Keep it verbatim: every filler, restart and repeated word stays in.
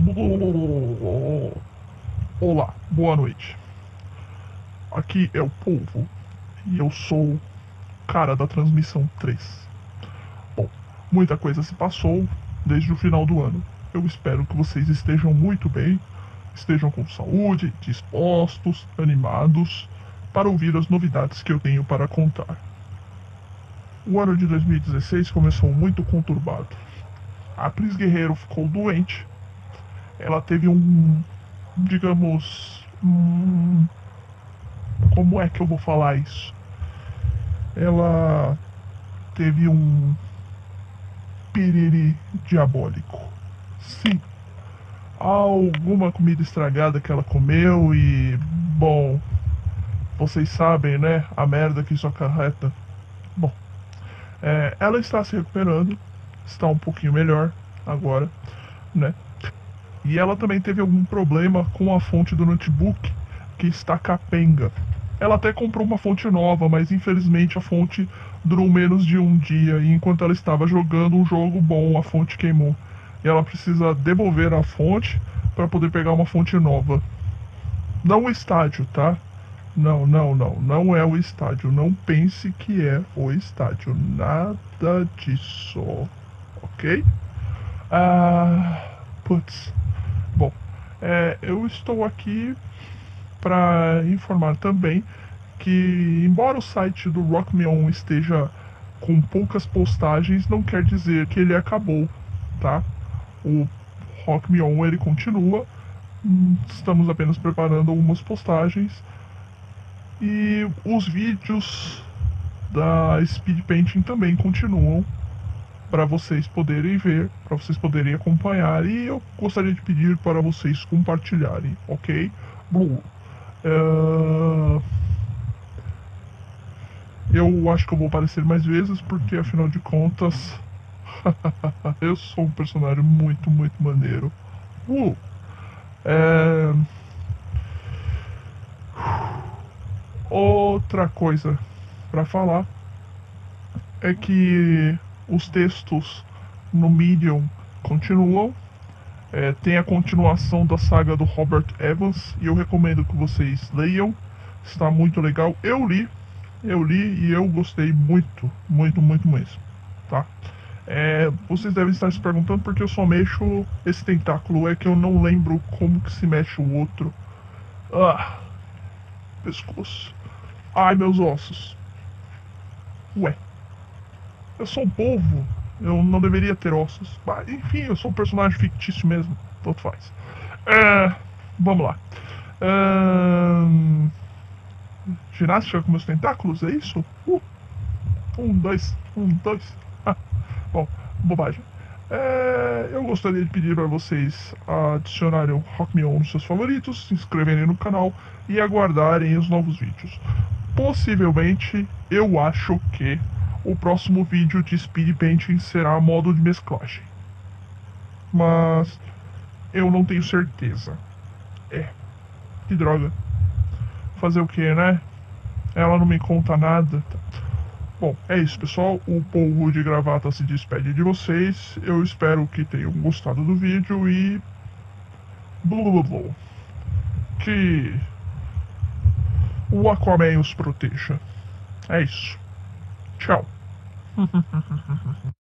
Olá, boa noite. Aqui é o Polvo e eu sou o cara da transmissão três. Bom, muita coisa se passou desde o final do ano. Eu espero que vocês estejam muito bem, estejam com saúde, dispostos, animados para ouvir as novidades que eu tenho para contar. O ano de dois mil e dezesseis começou muito conturbado. A Pris Guerreiro ficou doente. Ela teve um, digamos, um, como é que eu vou falar isso? Ela teve um piriri diabólico. Sim, alguma comida estragada que ela comeu e, bom, vocês sabem, né? A merda que isso acarreta. Bom, é, ela está se recuperando, está um pouquinho melhor agora, né? E ela também teve algum problema com a fonte do notebook, que está capenga. Ela até comprou uma fonte nova, mas infelizmente a fonte durou menos de um dia. E enquanto ela estava jogando um jogo bom, a fonte queimou. E ela precisa devolver a fonte para poder pegar uma fonte nova. Não o estádio, tá? Não, não, não. Não é o estádio. Não pense que é o estádio. Nada disso. Ok? Ah. Putz. Bom, é, eu estou aqui para informar também que, embora o site do Rock Me On esteja com poucas postagens, não quer dizer que ele acabou, tá? O Rock Me On ele continua, hum, estamos apenas preparando algumas postagens e os vídeos da Speed Painting também continuam para vocês poderem ver, para vocês poderem acompanhar, e eu gostaria de pedir para vocês compartilharem, ok? Bom, uh, eu acho que eu vou aparecer mais vezes, porque afinal de contas, eu sou um personagem muito, muito maneiro. Uh, é... Outra coisa para falar é que os textos no Medium continuam. É, tem a continuação da saga do Robert Evans e eu recomendo que vocês leiam. Está muito legal. Eu li, eu li e eu gostei muito, muito, muito mesmo, tá? É, vocês devem estar se perguntando porque eu só mexo esse tentáculo, é que eu não lembro como que se mexe o outro. Ah, pescoço. Ai, meus ossos. Ué, eu sou um polvo. Eu não deveria ter ossos. Mas, enfim, eu sou um personagem fictício mesmo. Tanto faz. É, vamos lá. Ahn, ginástica com meus tentáculos, é isso? Uh, um, dois, um, dois. Ah, bom, bobagem. É, eu gostaria de pedir para vocês adicionarem o Rock Me On nos seus favoritos, se inscreverem no canal e aguardarem os novos vídeos. Possivelmente, eu acho que o próximo vídeo de Speed Painting será modo de mesclagem. Mas eu não tenho certeza. É, que droga. Fazer o que, né? Ela não me conta nada. Bom, é isso, pessoal. O Polvo de Gravata se despede de vocês. Eu espero que tenham gostado do vídeo e... Blu, blu, blu. Que o Aquaman os proteja. É isso. Tchau.